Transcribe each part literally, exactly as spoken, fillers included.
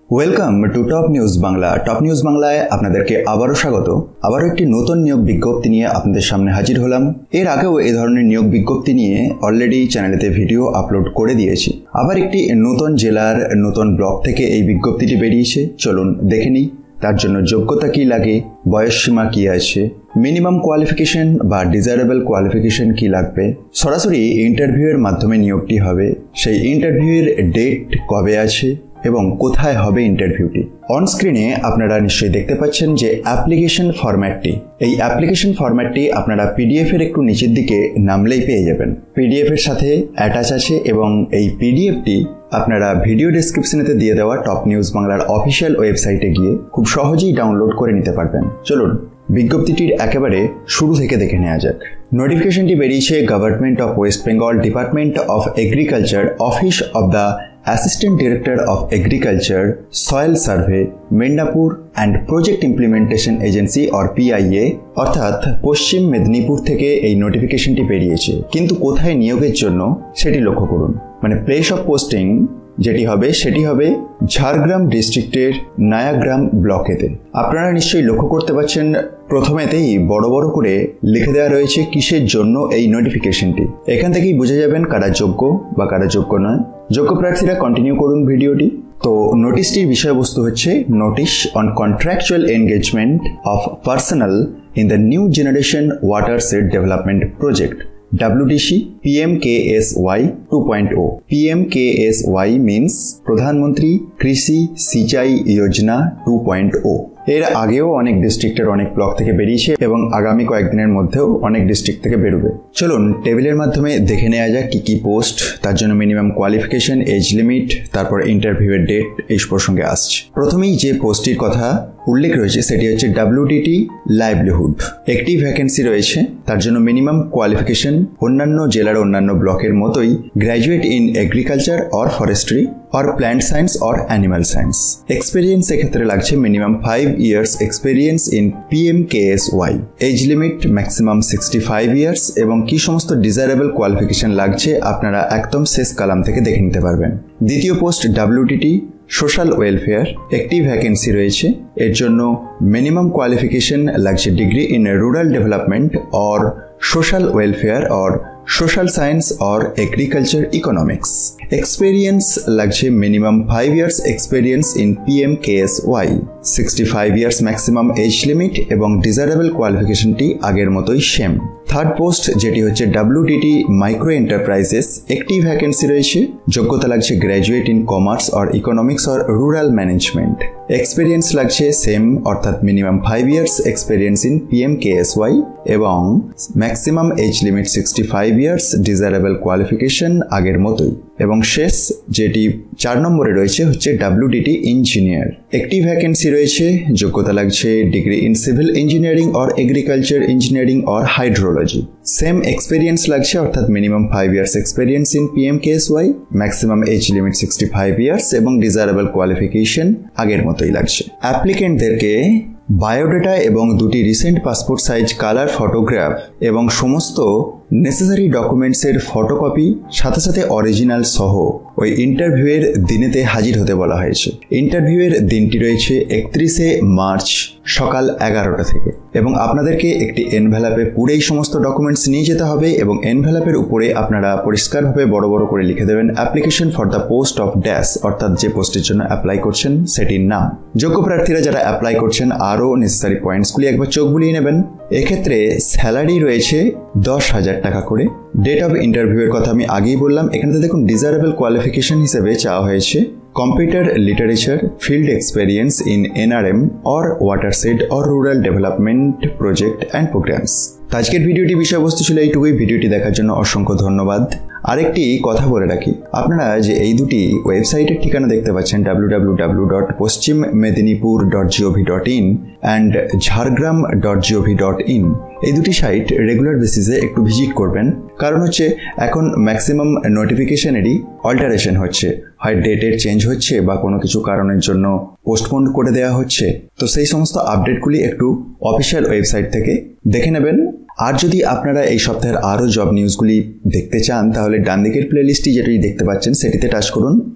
Welcome to top news Bangla. Top news বাংলায় আপনাদেরকে আবারও স্বাগত। আবারও একটি নতুন নিয়োগ বিজ্ঞপ্তি নিয়ে আপনাদের সামনে হাজির হলাম। এর আগেও এই ধরনের নিয়োগ বিজ্ঞপ্তি নিয়ে অলরেডি চ্যানেলেতে ভিডিও আপলোড করে দিয়েছি। আবার একটি নতুন জেলার নতুন ব্লক থেকে এই বিজ্ঞপ্তিটি বেরিয়েছে, চলুন দেখে নিই। তার জন্য যোগ্যতা কি লাগে, বয়সসীমা কি আছে, মিনিমাম কোয়ালিফিকেশন বা ডিজায়ারেবল কোয়ালিফিকেশন কি লাগবে, সরাসরি ইন্টারভিউয়ের মাধ্যমে নিয়োগটি হবে, সেই ইন্টারভিউয়ের ডেট কবে আছে এবং কোথায় হবে ইন্টারভিউটি। অন স্ক্রিনে আপনারা নিশ্চয়ই দেখতে পাচ্ছেন যে অ্যাপ্লিকেশন ফরম্যাটটি, এই অ্যাপ্লিকেশন ফরম্যাটটি আপনারা পিডিএফ এর একটু নিচের দিকে নামলেই পেয়ে যাবেন। পিডিএফ এর সাথে অ্যাটাচ আছে এবং এই পিডিএফটি আপনারা ভিডিও ডেসক্রিপশনেতে দিয়ে দেওয়া টপ নিউজ বাংলার অফিসিয়াল ওয়েবসাইটে গিয়ে খুব সহজেই ডাউনলোড করে নিতে পারবেন। চলুন বিজ্ঞপ্তিটির একেবারে শুরু থেকে দেখে নেওয়া যাক। নোটিফিকেশনটি বেরিয়েছে government of West Bengal, department of agriculture, office of the assistant director of agriculture, soil survey, Medinipur and project implementation agency or PIA, অর্থাৎ পশ্চিম মেদিনীপুর থেকে এই নোটিফিকেশনটি বেরিয়েছে। কিন্তু কোথায় নিয়োগের জন্য সেটি লক্ষ্য করুন, মানে প্লেস অফ পোস্টিং যেটি হবে সেটি হবে ঝাড়গ্রাম ডিস্ট্রিক্টের নায়াগ্রাম ব্লকেতে। আপনারা নিশ্চয়ই লক্ষ্য করতে পারছেন প্রথমেতেই বড় বড় করে লিখে দেওয়া রয়েছে কিসের জন্য এই নোটিফিকেশনটি। এখান থেকেই বুঝে যাবেন কারা যোগ্য বা কারা যোগ্য নয়। যোগ্য প্রার্থীরা কন্টিনিউ করুন ভিডিওটি। তো নোটিশটির বিষয়বস্তু হচ্ছে notice on contractual engagement of personal in the new generation watershed development project W D C P M K S Y two point O. P M K S Y means Pradhan Mantri Krishi সিঁচাই Yojana two point ও। এর আগেও অনেক ডিস্ট্রিক্টের অনেক block থেকে বেরিয়েছে এবং আগামী কয়েকদিনের মধ্যেও অনেক ডিস্ট্রিক্ট থেকে বেরোবে। চলুন টেবিলের মাধ্যমে দেখে নেওয়া যাক কি কি পোস্ট, তার জন্য মিনিমাম কোয়ালিফিকেশন, এজ লিমিট, তারপর ইন্টারভিউয়ের ডেট এই প্রসঙ্গে আসছে। প্রথমেই যে পোস্টটির কথা উল্লেখ রয়েছে সেটি হচ্ছে ডাব্লিউডিটি লাইভলিহুড। একটি ভ্যাকেন্সি রয়েছে, তার জন্য মিনিমাম কোয়ালিফিকেশন অন্যান্য জেলার অন্যান্য ব্লকের মতোই graduate in agriculture or forestry or plant science or animal science. Experience এক্ষেত্রে লাগছে minimum five years experience in P M K S Y. Age limit maximum sixty five years এবং কি সমস্ত ডিজায়ারেবল কোয়ালিফিকেশন লাগছে আপনারা একদম শেষ কালাম থেকে দেখে নিতে পারবেন। দ্বিতীয় পোস্ট ডাব্লিউডিটি সোশ্যাল ওয়েলফেয়ার, একটি ভ্যাকেন্সি রয়েছে। এর জন্য মিনিমাম কোয়ালিফিকেশন লাগছে degree in rural development or social welfare or social science or agriculture economics. Experience লাগছে minimum five years experience in P M K S Y. Sixty five years maximum age limit এবং desirable কোয়ালিফিকেশনটি আগের মতোই same. Third post যেটি হচ্ছে W D T micro enterprises, একটি vacancy রয়েছে। যোগ্যতা লাগছে graduate in commerce or economics or rural management. Experience লাগছে সেম, অর্থাৎ minimum five years experience in P M K S Y এবং maximum age limit sixty five years, desirable qualification আগের মতোই। এবং শেষ যেটি চার নম্বরে রয়েছে হচ্ছে ডাব্লিউডিটি ইঞ্জিনিয়ার, একটি ভ্যাকেন্সি রয়েছে। যোগ্যতা লাগছে degree in civil engineering or agriculture engineering or hydrology. Same experience লাগছে, অর্থাৎ minimum five years experience in P M K S Y, maximum age limit sixty five years এবং ডিজায়ারেবল কোয়ালিফিকেশন আগের মতোই লাগছে। অ্যাপ্লিকেন্টদেরকে বায়োডাটা এবং দুটি recent passport size colour photograph এবং সমস্ত নেসেসারি ডকুমেন্টসের ফটোকপি সাথে সাথে অরিজিনাল সহ ওই ইন্টারভিউয়ের দিনেতে হাজির হতে বলা হয়েছে। ইন্টারভিউয়ের দিনটি রয়েছে একত্রিশে মার্চ সকাল এগারোটা থেকে এবং আপনাদেরকে একটি এনভেলাপে পুরেই সমস্ত ডকুমেন্টস নিয়ে যেতে হবে এবং এনভেলাপের উপরে আপনারা পরিষ্কারভাবে বড় বড় করে লিখে দেবেন application for the post of dash, অর্থাৎ যে পোস্টের জন্য অ্যাপ্লাই করছেন সেটির নাম। যোগ্য প্রার্থীরা যারা অ্যাপ্লাই করছেন আরও নেসেসারি পয়েন্টসগুলি একবার চোখ বুলিয়ে নেবেন। এক্ষেত্রে স্যালারি রয়েছে দশ হাজার টাকা করে। ডেট অফ ইন্টারভিউয়ের কথা আমি আগেই বললাম। এখানে দেখুন ডিজায়ারেবল কোয়ালিফিকেশন হিসেবে চাওয়া হয়েছে computer literature, field experience in N R M or watershed or rural development project and programs. আজকের ভিডিওটি বিষয়বস্তু ছিল এইটুকুই। ভিডিওটি দেখার জন্য অসংখ্য ধন্যবাদ। আরেকটি কথা বলে রাখি, আপনারা যে এই দুটি ওয়েবসাইটের ঠিকানা দেখতে পাচ্ছেন W W W dot Paschim Medinipur dot G O V dot in and Jhargram dot G O V dot in, এই দুটি সাইট রেগুলার বেসিসে একটু ভিজিট করবেন। কারণ হচ্ছে এখন ম্যাক্সিমাম নোটিফিকেশনেরই অল্টারেশন হচ্ছে, হয় ডেটের চেঞ্জ হচ্ছে বা কোনো কিছু কারণের জন্য পোস্টপোন করে দেওয়া হচ্ছে। তো সেই সমস্ত আপডেটগুলি একটু অফিসিয়াল ওয়েবসাইট থেকে দেখে নেবেন। আর যদি আপনারা এই সপ্তাহের আরও জব নিউজগুলি দেখতে চান তাহলে ডান দিকের প্লেলিস্টটি যেটি দেখতে পাচ্ছেন সেটিতে টাচ করুন।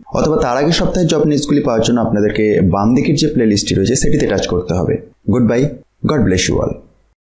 অথবা তার আগের সপ্তাহের জব নিউজগুলি পাওয়ার জন্য আপনাদেরকে বাম দিকের যে প্লে লিস্টটি রয়েছে সেটিতে টাচ করতে হবে। Good bye, God bless you all.